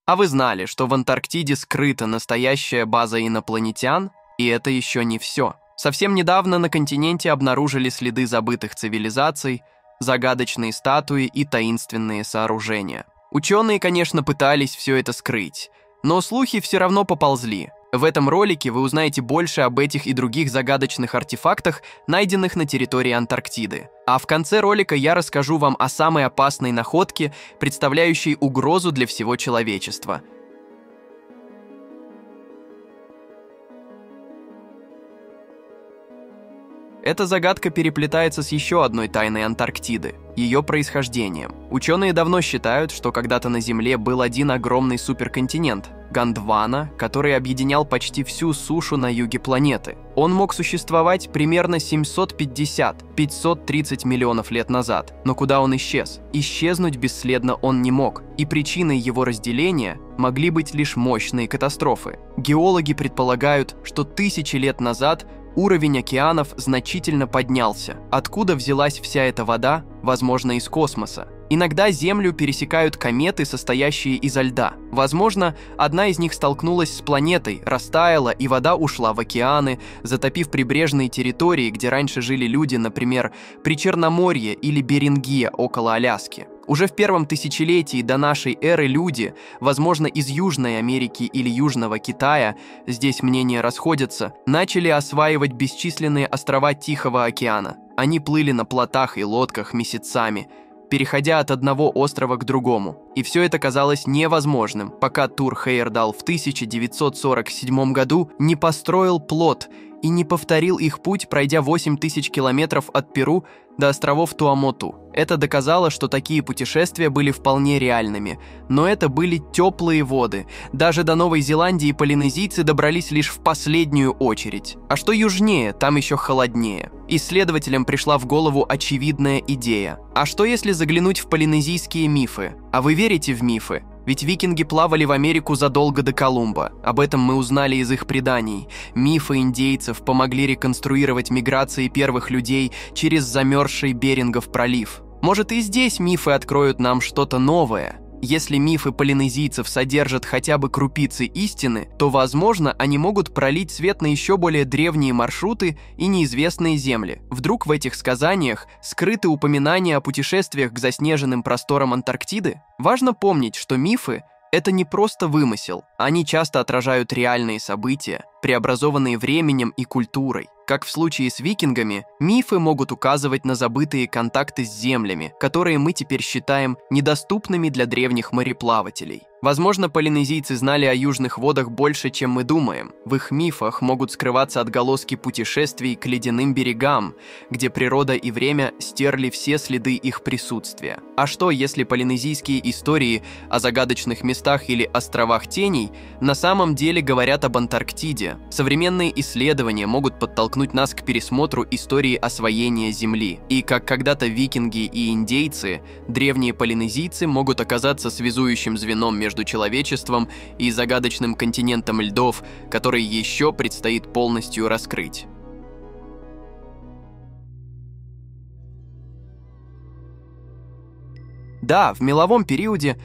А вы знали, что в Антарктиде скрыта настоящая база инопланетян? И это еще не все. Совсем недавно на континенте обнаружили следы забытых цивилизаций, загадочные статуи и таинственные сооружения. Ученые, конечно, пытались все это скрыть, но слухи все равно поползли. В этом ролике вы узнаете больше об этих и других загадочных артефактах, найденных на территории Антарктиды. А в конце ролика я расскажу вам о самой опасной находке, представляющей угрозу для всего человечества. Эта загадка переплетается с еще одной тайной Антарктиды – ее происхождением. Ученые давно считают, что когда-то на Земле был один огромный суперконтинент – Гондвана, который объединял почти всю сушу на юге планеты. Он мог существовать примерно 750-530 миллионов лет назад. Но куда он исчез? Исчезнуть бесследно он не мог, и причиной его разделения могли быть лишь мощные катастрофы. Геологи предполагают, что тысячи лет назад уровень океанов значительно поднялся. Откуда взялась вся эта вода? Возможно, из космоса. Иногда Землю пересекают кометы, состоящие изо льда. Возможно, одна из них столкнулась с планетой, растаяла, и вода ушла в океаны, затопив прибрежные территории, где раньше жили люди, например, Причерноморье или Берингия около Аляски. Уже в первом тысячелетии до нашей эры люди, возможно, из Южной Америки или Южного Китая, здесь мнения расходятся, начали осваивать бесчисленные острова Тихого океана. Они плыли на плотах и лодках месяцами, переходя от одного острова к другому. И все это казалось невозможным, пока Тур Хейердал в 1947 году не построил плот и не повторил их путь, пройдя 8000 километров от Перу до островов Туамоту. Это доказало, что такие путешествия были вполне реальными. Но это были теплые воды. Даже до Новой Зеландии полинезийцы добрались лишь в последнюю очередь. А что южнее, там еще холоднее. Исследователям пришла в голову очевидная идея. А что если заглянуть в полинезийские мифы? А вы верите в мифы? Ведь викинги плавали в Америку задолго до Колумба. Об этом мы узнали из их преданий. Мифы индейцев помогли реконструировать миграции первых людей через замерзший Берингов пролив. Может, и здесь мифы откроют нам что-то новое? Если мифы полинезийцев содержат хотя бы крупицы истины, то, возможно, они могут пролить свет на еще более древние маршруты и неизвестные земли. Вдруг в этих сказаниях скрыты упоминания о путешествиях к заснеженным просторам Антарктиды? Важно помнить, что мифы – это не просто вымысел. Они часто отражают реальные события, преобразованные временем и культурой. Как в случае с викингами, мифы могут указывать на забытые контакты с землями, которые мы теперь считаем недоступными для древних мореплавателей. Возможно, полинезийцы знали о южных водах больше, чем мы думаем. В их мифах могут скрываться отголоски путешествий к ледяным берегам, где природа и время стерли все следы их присутствия. А что, если полинезийские истории о загадочных местах или островах теней на самом деле говорят об Антарктиде? Современные исследования могут подтолкнуть нас к пересмотру истории освоения Земли. И как когда-то викинги и индейцы, древние полинезийцы могут оказаться связующим звеном между человечеством и загадочным континентом льдов, который еще предстоит полностью раскрыть. Да, в меловом периоде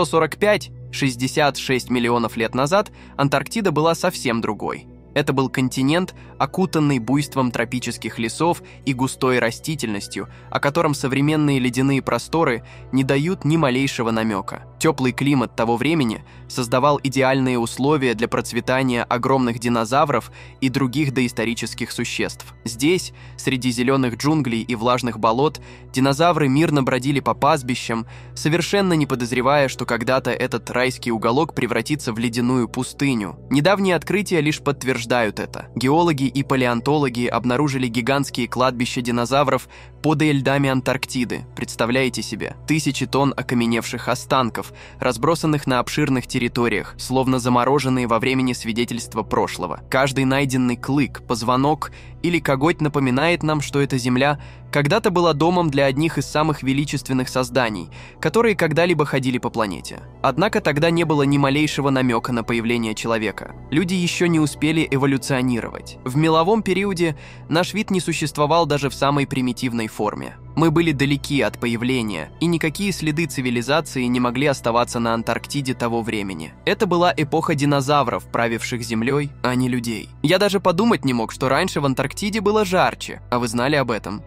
145-66 миллионов лет назад Антарктида была совсем другой. Это был континент, окутанный буйством тропических лесов и густой растительностью, о котором современные ледяные просторы не дают ни малейшего намека. Теплый климат того времени создавал идеальные условия для процветания огромных динозавров и других доисторических существ. Здесь, среди зеленых джунглей и влажных болот, динозавры мирно бродили по пастбищам, совершенно не подозревая, что когда-то этот райский уголок превратится в ледяную пустыню. Недавние открытия лишь подтверждают это. Геологи и палеонтологи обнаружили гигантские кладбища динозавров под льдами Антарктиды. Представляете себе? Тысячи тонн окаменевших останков, разбросанных на обширных территориях, словно замороженные во времени свидетельства прошлого. Каждый найденный клык, позвонок или коготь напоминает нам, что эта Земля когда-то была домом для одних из самых величественных созданий, которые когда-либо ходили по планете. Однако тогда не было ни малейшего намека на появление человека. Люди еще не успели эволюционировать. В меловом периоде наш вид не существовал даже в самой примитивной форме. Мы были далеки от появления, и никакие следы цивилизации не могли оставаться на Антарктиде того времени. Это была эпоха динозавров, правивших Землей, а не людей. Я даже подумать не мог, что раньше в Антарктиде было жарче, а вы знали об этом?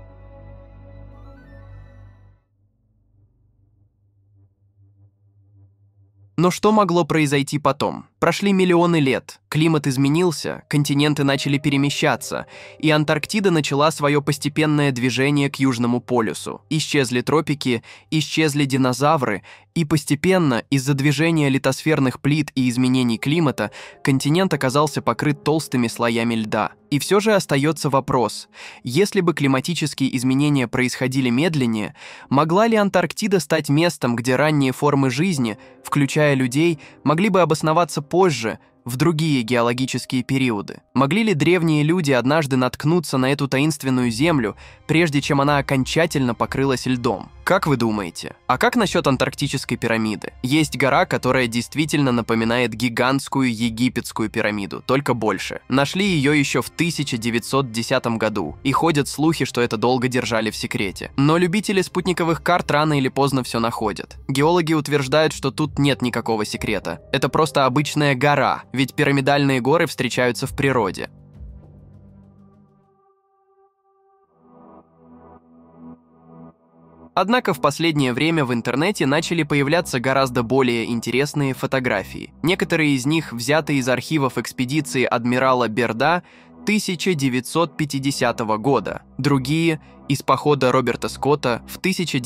Но что могло произойти потом? Прошли миллионы лет, климат изменился, континенты начали перемещаться, и Антарктида начала свое постепенное движение к Южному полюсу. Исчезли тропики, исчезли динозавры, и постепенно, из-за движения литосферных плит и изменений климата, континент оказался покрыт толстыми слоями льда. И все же остается вопрос, если бы климатические изменения происходили медленнее, могла ли Антарктида стать местом, где ранние формы жизни, включая людей, могли бы обосноваться позже, в другие геологические периоды? Могли ли древние люди однажды наткнуться на эту таинственную землю, прежде чем она окончательно покрылась льдом? Как вы думаете? А как насчет Антарктической пирамиды? Есть гора, которая действительно напоминает гигантскую египетскую пирамиду, только больше. Нашли ее еще в 1910 году, и ходят слухи, что это долго держали в секрете. Но любители спутниковых карт рано или поздно все находят. Геологи утверждают, что тут нет никакого секрета. Это просто обычная гора, ведь пирамидальные горы встречаются в природе. Однако в последнее время в интернете начали появляться гораздо более интересные фотографии. Некоторые из них взяты из архивов экспедиции адмирала Берда 1950 года, другие – из похода Роберта Скотта в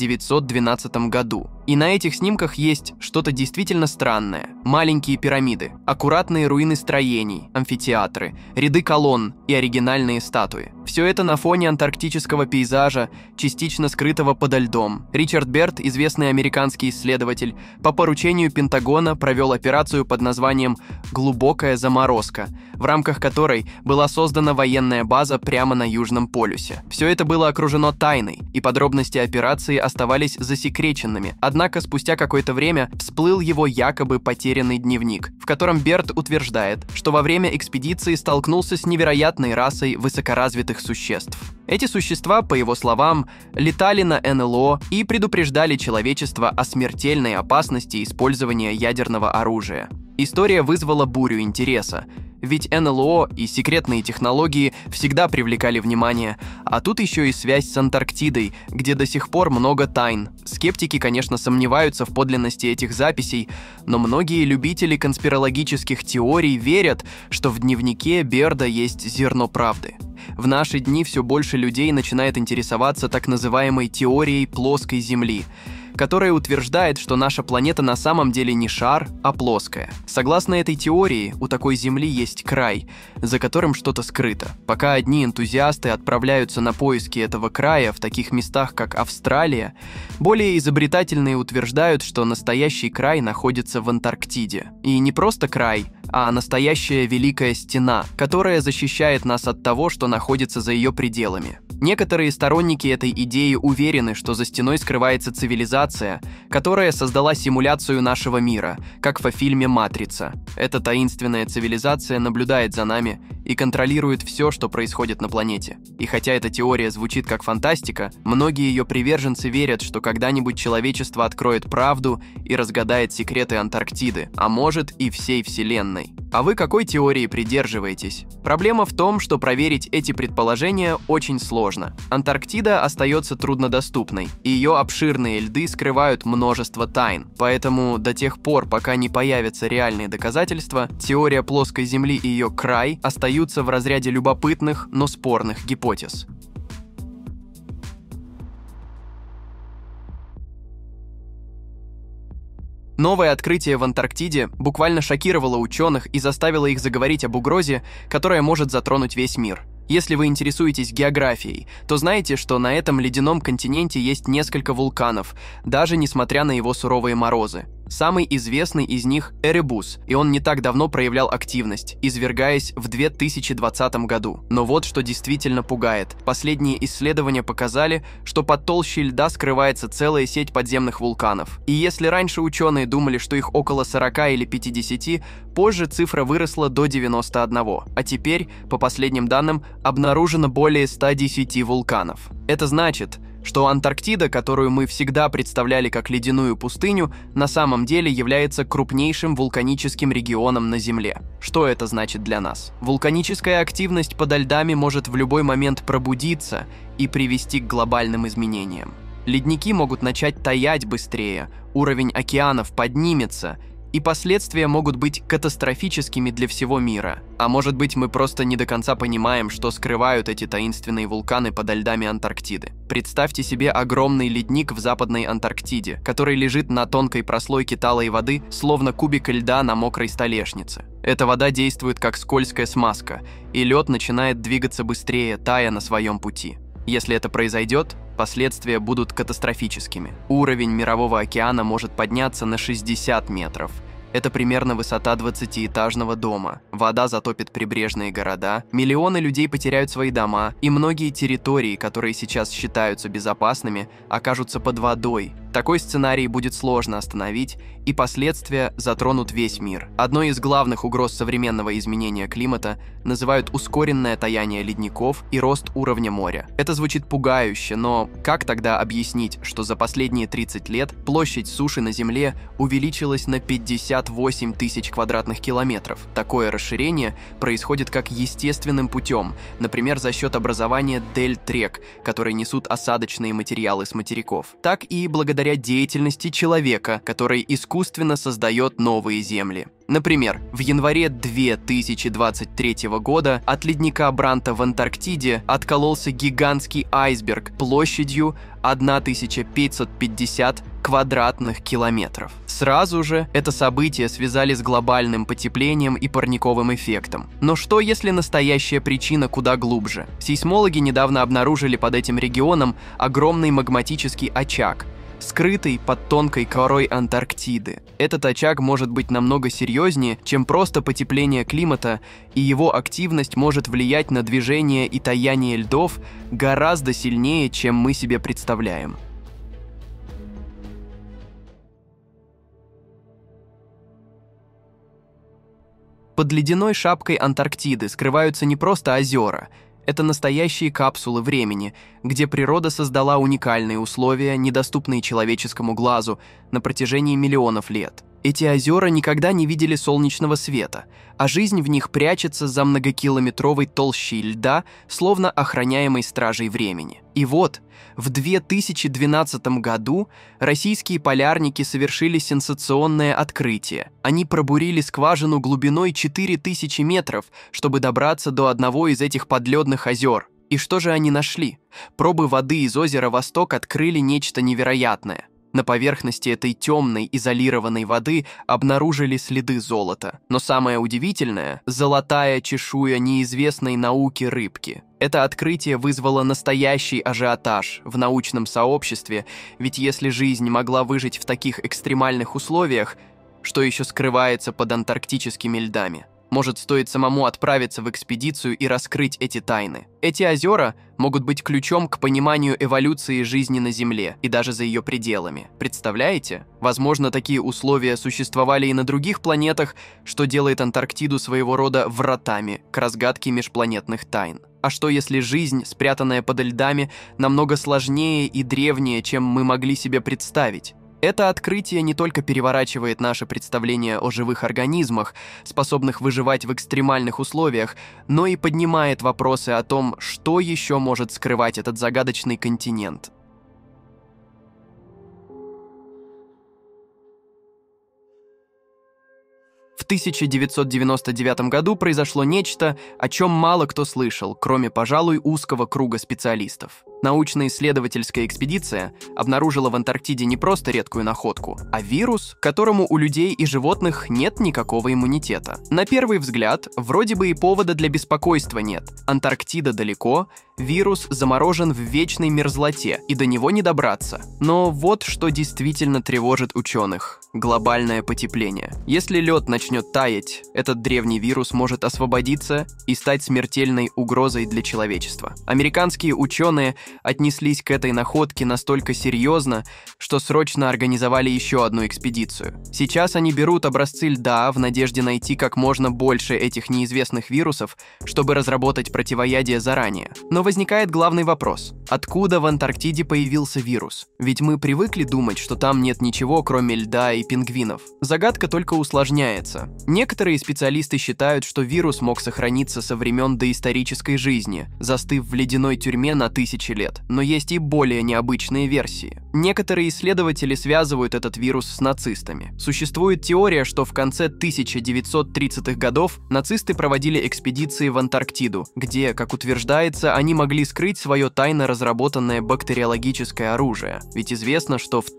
1912 году. И на этих снимках есть что-то действительно странное. Маленькие пирамиды, аккуратные руины строений, амфитеатры, ряды колонн и оригинальные статуи. Все это на фоне антарктического пейзажа, частично скрытого подо льдом. Ричард Берд, известный американский исследователь, по поручению Пентагона провел операцию под названием «Глубокая заморозка», в рамках которой была создана военная база прямо на Южном полюсе. Все это было окружено тайной, и подробности операции оставались засекреченными. Однако спустя какое-то время всплыл его якобы потерянный дневник, в котором Берд утверждает, что во время экспедиции столкнулся с невероятной расой высокоразвитых существ. Эти существа, по его словам, летали на НЛО и предупреждали человечество о смертельной опасности использования ядерного оружия. История вызвала бурю интереса, ведь НЛО и секретные технологии всегда привлекали внимание, а тут еще и связь с Антарктидой, где до сих пор много тайн. Скептики, конечно, сомневаются в подлинности этих записей, но многие любители конспирологических теорий верят, что в дневнике Берда есть зерно правды. В наши дни все больше людей начинает интересоваться так называемой теорией плоской Земли, которая утверждает, что наша планета на самом деле не шар, а плоская. Согласно этой теории, у такой Земли есть край, за которым что-то скрыто. Пока одни энтузиасты отправляются на поиски этого края в таких местах, как Австралия, более изобретательные утверждают, что настоящий край находится в Антарктиде. И не просто край, а настоящая Великая Стена, которая защищает нас от того, что находится за ее пределами. Некоторые сторонники этой идеи уверены, что за стеной скрывается цивилизация, которая создала симуляцию нашего мира, как во фильме «Матрица». Эта таинственная цивилизация наблюдает за нами и контролирует все, что происходит на планете. И хотя эта теория звучит как фантастика, многие ее приверженцы верят, что когда-нибудь человечество откроет правду и разгадает секреты Антарктиды, а может и всей Вселенной. А вы какой теории придерживаетесь? Проблема в том, что проверить эти предположения очень сложно. Антарктида остается труднодоступной, и ее обширные льды скрывают множество тайн. Поэтому до тех пор, пока не появятся реальные доказательства, теория плоской Земли и ее край остаются в разряде любопытных, но спорных гипотез. Новое открытие в Антарктиде буквально шокировало ученых и заставило их заговорить об угрозе, которая может затронуть весь мир. Если вы интересуетесь географией, то знаете, что на этом ледяном континенте есть несколько вулканов, даже несмотря на его суровые морозы. Самый известный из них – Эребус, и он не так давно проявлял активность, извергаясь в 2020 году. Но вот что действительно пугает. Последние исследования показали, что под толщей льда скрывается целая сеть подземных вулканов. И если раньше ученые думали, что их около 40 или 50, позже цифра выросла до 91, а теперь, по последним данным, обнаружено более 110 вулканов. Это значит, что Антарктида, которую мы всегда представляли как ледяную пустыню, на самом деле является крупнейшим вулканическим регионом на Земле. Что это значит для нас? Вулканическая активность подо льдами может в любой момент пробудиться и привести к глобальным изменениям. Ледники могут начать таять быстрее, уровень океанов поднимется, и последствия могут быть катастрофическими для всего мира. А может быть, мы просто не до конца понимаем, что скрывают эти таинственные вулканы подо льдами Антарктиды. Представьте себе огромный ледник в Западной Антарктиде, который лежит на тонкой прослойке талой воды, словно кубик льда на мокрой столешнице. Эта вода действует как скользкая смазка, и лед начинает двигаться быстрее, тая на своем пути. Если это произойдет, последствия будут катастрофическими. Уровень Мирового океана может подняться на 60 метров. Это примерно высота 20-этажного дома. Вода затопит прибрежные города, миллионы людей потеряют свои дома, и многие территории, которые сейчас считаются безопасными, окажутся под водой. Такой сценарий будет сложно остановить, и последствия затронут весь мир. Одной из главных угроз современного изменения климата называют ускоренное таяние ледников и рост уровня моря. Это звучит пугающе, но как тогда объяснить, что за последние 30 лет площадь суши на Земле увеличилась на 58 тысяч квадратных километров? Такое расширение происходит как естественным путем, например, за счет образования дельт-рек, которые несут осадочные материалы с материков, так и благодаря деятельности человека, который искусственно создает новые земли. Например, в январе 2023 года от ледника Бранта в Антарктиде откололся гигантский айсберг площадью 1550 квадратных километров. Сразу же это событие связали с глобальным потеплением и парниковым эффектом. Но что, если настоящая причина куда глубже? Сейсмологи недавно обнаружили под этим регионом огромный магматический очаг, скрытый под тонкой корой Антарктиды. Этот очаг может быть намного серьезнее, чем просто потепление климата, и его активность может влиять на движение и таяние льдов гораздо сильнее, чем мы себе представляем. Под ледяной шапкой Антарктиды скрываются не просто озера. Это настоящие капсулы времени, где природа создала уникальные условия, недоступные человеческому глазу, на протяжении миллионов лет. Эти озера никогда не видели солнечного света, а жизнь в них прячется за многокилометровой толщей льда, словно охраняемой стражей времени. И вот, в 2012 году российские полярники совершили сенсационное открытие. Они пробурили скважину глубиной 4000 метров, чтобы добраться до одного из этих подледных озер. И что же они нашли? Пробы воды из озера Восток открыли нечто невероятное. На поверхности этой темной, изолированной воды обнаружили следы золота. Но самое удивительное – золотая чешуя неизвестной науке рыбки. Это открытие вызвало настоящий ажиотаж в научном сообществе, ведь если жизнь могла выжить в таких экстремальных условиях, что еще скрывается под антарктическими льдами? Может, стоит самому отправиться в экспедицию и раскрыть эти тайны. Эти озера могут быть ключом к пониманию эволюции жизни на Земле и даже за ее пределами. Представляете? Возможно, такие условия существовали и на других планетах, что делает Антарктиду своего рода вратами к разгадке межпланетных тайн. А что если жизнь, спрятанная под льдами, намного сложнее и древнее, чем мы могли себе представить? Это открытие не только переворачивает наше представление о живых организмах, способных выживать в экстремальных условиях, но и поднимает вопросы о том, что еще может скрывать этот загадочный континент. В 1999 году произошло нечто, о чем мало кто слышал, кроме, пожалуй, узкого круга специалистов. Научно-исследовательская экспедиция обнаружила в Антарктиде не просто редкую находку, а вирус, к которому у людей и животных нет никакого иммунитета. На первый взгляд, вроде бы и повода для беспокойства нет. Антарктида далеко, вирус заморожен в вечной мерзлоте, и до него не добраться. Но вот что действительно тревожит ученых – глобальное потепление. Если лед начнет таять, этот древний вирус может освободиться и стать смертельной угрозой для человечества. Американские ученые отнеслись к этой находке настолько серьезно, что срочно организовали еще одну экспедицию. Сейчас они берут образцы льда в надежде найти как можно больше этих неизвестных вирусов, чтобы разработать противоядие заранее. Но возникает главный вопрос – откуда в Антарктиде появился вирус? Ведь мы привыкли думать, что там нет ничего, кроме льда и пингвинов. Загадка только усложняется. Некоторые специалисты считают, что вирус мог сохраниться со времен доисторической жизни, застыв в ледяной тюрьме на тысячи лет. Но есть и более необычные версии. Некоторые исследователи связывают этот вирус с нацистами. Существует теория, что в конце 1930-х годов нацисты проводили экспедиции в Антарктиду, где, как утверждается, они могли скрыть свое тайно разработанное бактериологическое оружие. Ведь известно, что в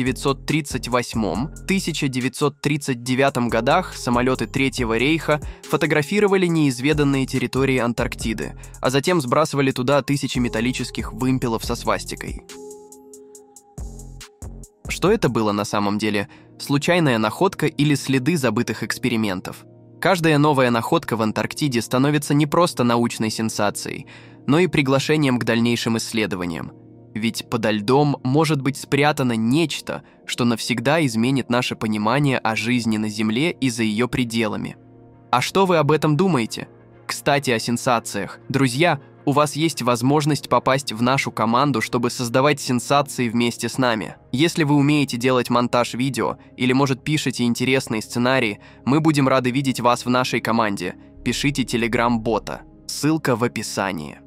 1938-1939 годах самолеты Третьего рейха фотографировали неизведанные территории Антарктиды, а затем сбрасывали туда тысячи металлических вымпелов со свастикой. Что это было на самом деле? Случайная находка или следы забытых экспериментов? Каждая новая находка в Антарктиде становится не просто научной сенсацией, но и приглашением к дальнейшим исследованиям. Ведь подо льдом может быть спрятано нечто, что навсегда изменит наше понимание о жизни на Земле и за ее пределами. А что вы об этом думаете? Кстати, о сенсациях. Друзья, у вас есть возможность попасть в нашу команду, чтобы создавать сенсации вместе с нами. Если вы умеете делать монтаж видео или, может, пишете интересные сценарии, мы будем рады видеть вас в нашей команде. Пишите телеграм-бота. Ссылка в описании.